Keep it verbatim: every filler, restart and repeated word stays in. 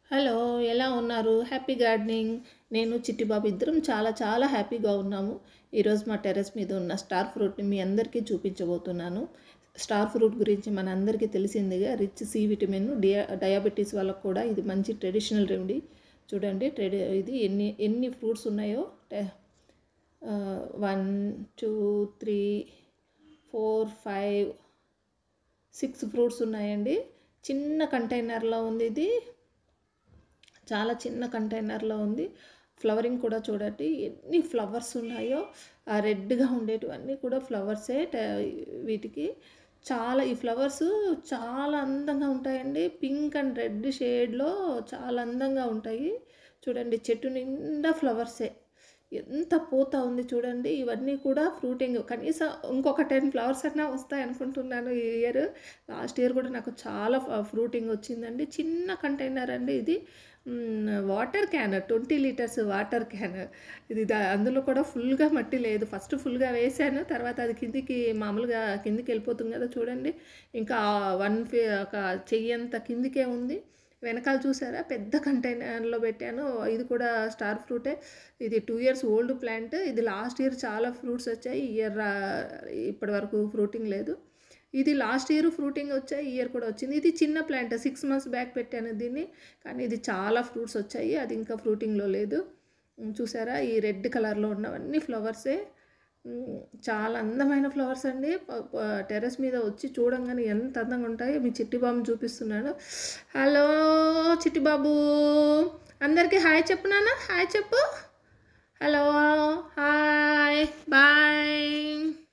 Hello, ఎలా ఉన్నారు? Happy gardening. నేను చిట్టి బాబు ఇద్దరం చాలా చాలా హ్యాపీగా ఉన్నాము. ఈరోజు మా టెర్రస్ మీద ఉన్న స్టార్ ఫ్రూట్ని మీ అందరికీ చూపించబోతున్నాను. స్టార్ ఫ్రూట్ గురించి మన అందరికీ తెలిసిందిగా రిచ్ సి విటమిన్, డియా డయాబెటీస్ వాళ్ళకు కూడా ఇది మంచి ట్రెడిషనల్ రెమెడీ. చూడండి, ట్రెడి ఇది ఎన్ని ఎన్ని ఫ్రూట్స్ ఉన్నాయో. One two three four five six fruits ఉన్నాయండి. చిన్న కంటైనర్లో ఉంది ఇది, చాలా చిన్న కంటైనర్లో ఉంది. ఫ్లవరింగ్ కూడా చూడండి ఎన్ని ఫ్లవర్స్ ఉన్నాయో. ఆ రెడ్గా ఉండేటివన్నీ కూడా ఫ్లవర్సే. వీటికి చాలా ఈ ఫ్లవర్స్ చాలా అందంగా ఉంటాయండి. పింక్ అండ్ రెడ్ షేడ్లో చాలా అందంగా ఉంటాయి. చూడండి, చెట్టు నిండా ఫ్లవర్సే. ఎంత పూత ఉంది చూడండి. ఇవన్నీ కూడా ఫ్రూటింగ్. కనీసం ఇంకొక టెన్ ఫ్లవర్స్ అన్నా వస్తాయి అనుకుంటున్నాను ఈ ఇయర్. లాస్ట్ ఇయర్ కూడా నాకు చాలా ఫ్రూటింగ్ వచ్చిందండి. చిన్న కంటైనర్ అండి ఇది. Water can, twenty litres water can ఇది. అందులో కూడా ఫుల్గా మట్టి లేదు. ఫస్ట్ ఫుల్గా వేసాను, తర్వాత అది కిందికి మామూలుగా కిందికి వెళ్ళిపోతుంది కదా చూడండి. ఇంకా వన్ ఫీ ఒక చెయ్యంత కిందికే ఉంది. వెనకాల చూసారా, పెద్ద కంటైనర్లో పెట్టాను. ఇది కూడా స్టార్ ఫ్రూటే. ఇది టూ ఇయర్స్ ఓల్డ్ ప్లాంట్. ఇది లాస్ట్ ఇయర్ చాలా ఫ్రూట్స్ వచ్చాయి. ఈ ఇయర్ ఇప్పటి వరకు ఫ్రూటింగ్ లేదు. ఇది లాస్ట్ ఇయర్ ఫ్రూటింగ్ వచ్చాయి, ఈ ఇయర్ కూడా వచ్చింది. ఇది చిన్న ప్లాంట్, సిక్స్ మంత్స్ బ్యాక్ పెట్టాను దీన్ని, కానీ ఇది చాలా ఫ్రూట్స్ వచ్చాయి. అది ఇంకా ఫ్రూటింగ్లో లేదు. చూసారా, ఈ రెడ్ కలర్లో ఉన్నవన్నీ ఫ్లవర్సే. చాలా అందమైన ఫ్లవర్స్ అండి. టెర్రస్ మీద వచ్చి చూడంగానే ఎంత అందంగా ఉంటాయో మీ చిట్టి బాబుని చూపిస్తున్నాను. హలో చిట్టి బాబు, అందరికీ హాయ్ చెప్పు నాన్న, హాయ్ చెప్పు. Hello, hi, bye.